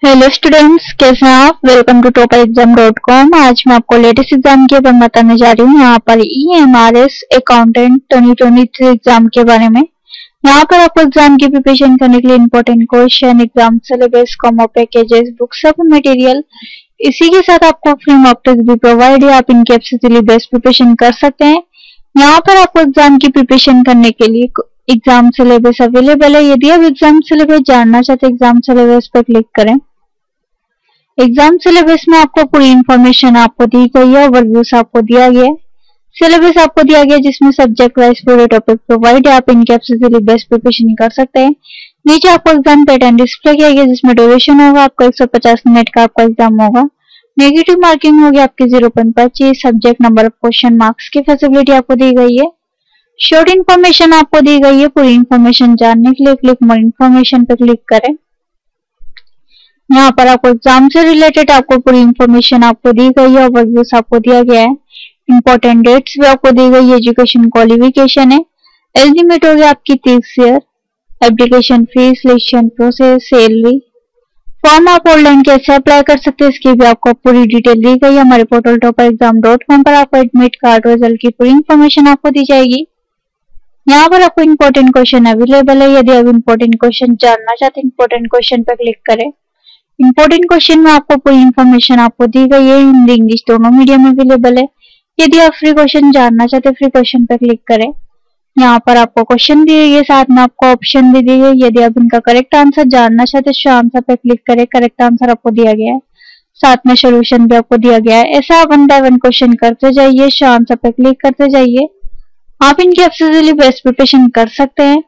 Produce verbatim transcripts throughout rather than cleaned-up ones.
Hello students, कैसे हैं आप। Welcome to topper exam dot com. आज मैं आपको लेटेस्ट एग्जाम के बारे में बताने जा रही हूँ। यहाँ पर E M R S accountant twenty twenty three exam के बारे में। यहाँ पर आपको एग्जाम की प्रिपरेशन करने के लिए important question, exam syllabus, combo packages, books of material, इसी के साथ आपको फ्री मॉक टेस्ट भी प्रोवाइड है। आप इनके एब्सोल्युटली बेस्ट प्रिपरेशन कर सकते हैं। यहाँ पर आपको एग्जाम की प्रिपरेशन करने के लिए एग्जाम सिलेबस अवेलेबल है। यदि आप एग्जाम सिलेबस जानना चाहते हैं, एग्जाम सिलेबस पर क्लिक करें। एग्जाम सिलेबस में आपको पूरी इंफॉर्मेशन आपको दी गई है, ओवरव्यूज आपको दिया गया है, सिलेबस आपको दिया गया जिसमें सब्जेक्ट वाइज पूरे टॉपिक प्रोवाइड है। आप इनके एब्सोल्युटली बेस्ट प्रिपरेशन कर सकते हैं। नीचे आपको एग्जाम पैटर्न डिस्प्ले किया गया जिसमें ड्यूरेशन होगा आपका एक सौ पचास मिनट का आपका एग्जाम होगा। नेगेटिव मार्किंग होगी आपकी जीरो पॉइंट पच्चीस। Subject number of question marks की फैसिलिटी आपको दी गई है। शॉर्ट इन्फॉर्मेशन आपको दी गई है। पूरी इंफॉर्मेशन जानने के लिए क्लिक मोर इन्फॉर्मेशन पे क्लिक करें। यहाँ पर आपको एग्जाम से रिलेटेड आपको पूरी इंफॉर्मेशन आपको दी गई है, ओवरव्यूज आपको दिया गया है, इंपॉर्टेंट डेट्स भी आपको दी गई है, एजुकेशन क्वालिफिकेशन है, एज लिमिट हो गया आपकी तीस year, application fees, selection process, salary, form आप ऑनलाइन कैसे अप्लाई कर सकते हैं इसकी भी आपको पूरी डिटेल दी गई है। हमारे portal topper exam dot com पर आपको एडमिट कार्ड रिजल्ट की पूरी इंफॉर्मेशन आपको दी जाएगी। यहाँ पर आपको इंपॉर्टेंट क्वेश्चन अवेलेबल है। यदि आप इंपॉर्टेंट क्वेश्चन जानना चाहते हैं, इंपॉर्टेंट क्वेश्चन पर क्लिक करें। इंपॉर्टेंट क्वेश्चन में आपको पूरी इंफॉर्मेशन आपको दी गई है। हिंदी इंग्लिश दोनों मीडियम में अवेलेबल है। यदि आप फ्री क्वेश्चन जानना चाहते हैं, फ्री क्वेश्चन पर क्लिक करें। यहाँ पर आपको क्वेश्चन दिए गए, साथ में आपको ऑप्शन भी दी गई। यदि आप इनका करेक्ट आंसर जानना चाहते हैं, आंसर पर क्लिक करें। करेक्ट आंसर आपको दिया गया है, साथ में सोल्यूशन भी आपको दिया गया है। ऐसा आप वन बाय वन क्वेश्चन करते जाइए, आंसर पर क्लिक करते जाइए। आप इनकी एब्सोल्युटली बेस्ट प्रिपरेशन कर सकते हैं।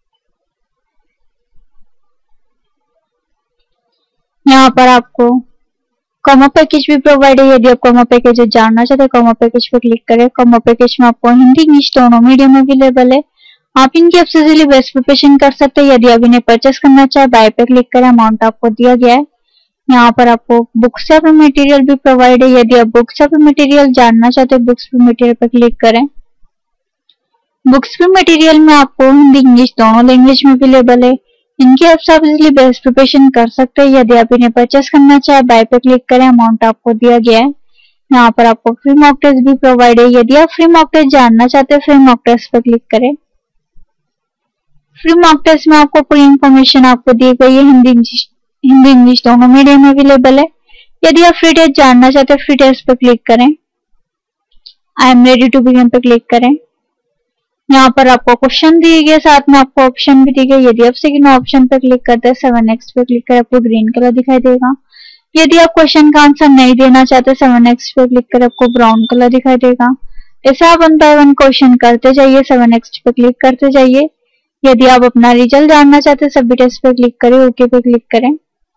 यहाँ पर आपको कॉमो पैकेज भी प्रोवाइड है। यदि आप कॉमो पैकेज जानना चाहते हैं, कॉमो पैकेज पर क्लिक करें। कॉमो पैकेज में आपको हिंदी इंग्लिश दोनों मीडियम अवेलेबल है। आप इनकी एब्सोल्युटली बेस्ट प्रिपरेशन कर सकते हैं। यदि आप इन्हें परचेस करना चाहे, बाय पे क्लिक करें। अमाउंट आपको दिया गया है। यहाँ पर आपको बुक्स ऑफ मटेरियल भी प्रोवाइड है। यदि आप बुक्स ऑफ मटेरियल जानना चाहते हैं, बुक्स ऑफ मटेरियल पर क्लिक करें। बुक्स ऑफ मटेरियल में आपको हिंदी इंग्लिश दोनों लैंग्वेज में अवेलेबल है। इनकी आप इजिली बेस्ट प्रिपरेशन कर सकते हैं। यदि आप इन्हें परचेस करना चाहे, बाय पे क्लिक करें। अमाउंट आपको दिया गया है। यहाँ पर आपको फ्री मॉक टेस्ट भी प्रोवाइड है। यदि आप फ्री मॉक टेस्ट जानना चाहते हैं, फ्री मॉक टेस्ट पर क्लिक करें। फ्री मॉक टेस्ट में आपको पूरी इंफॉर्मेशन आपको दी गई है। हिंदी इंग्लिश हिंदी इंग्लिश दोनों मीडियम में अवेलेबल है। यदि आप फ्री टेस्ट जानना चाहते हैं, फ्री टेस्ट पर क्लिक करें। I am ready to begin पर क्लिक करें। यहाँ पर आपको क्वेश्चन दिए गए, साथ में आपको ऑप्शन भी दी गई। यदि आप सेकंड ऑप्शन पर क्लिक करते हैं, सेवन एक्स पे क्लिक करें, आपको ग्रीन कलर दिखाई देगा। यदि आप क्वेश्चन का आंसर नहीं देना चाहते, सेवन एक्स पे क्लिक करें, आपको ब्राउन कलर दिखाई देगा। ऐसे आप वन बाय वन क्वेश्चन करते जाइए, सेवन एक्स पे क्लिक करते जाइए। यदि आप अपना रिजल्ट जानना चाहते हैं, सबमिट टेस्ट पे क्लिक करें, ओके पे क्लिक करें।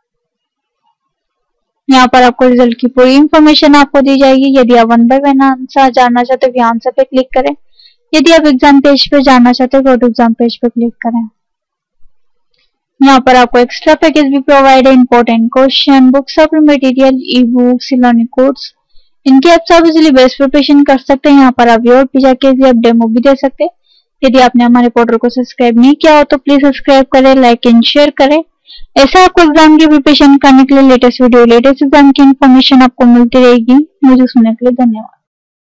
यहाँ पर आपको रिजल्ट की पूरी इंफॉर्मेशन आपको दी जाएगी। यदि आप वन बाय वन आंसर जानना चाहते हैं, आंसर पे क्लिक करें। यदि आप एग्जाम पेज पे जाना चाहते हैं, गो टू एग्जाम पेज पे क्लिक करें। यहाँ पर आपको एक्स्ट्रा पैकेज भी प्रोवाइड है। Important question, books of material, E books, learning codes, इनके आप सब इजिली बेस्ट प्रिपरेशन कर सकते हैं। यहाँ पर आप व्यूअर पे जाके आप डेमो भी दे सकते हैं। यदि आपने हमारे पोर्टल को सब्सक्राइब नहीं किया हो तो प्लीज सब्सक्राइब करें, लाइक एंड शेयर करें। ऐसा आपको एग्जाम की प्रिपरेशन करने के लिए लेटेस्ट वीडियो, लेटेस्ट एग्जाम की इंफॉर्मेशन आपको मिलती रहेगी। मुझे सुनने के लिए धन्यवाद।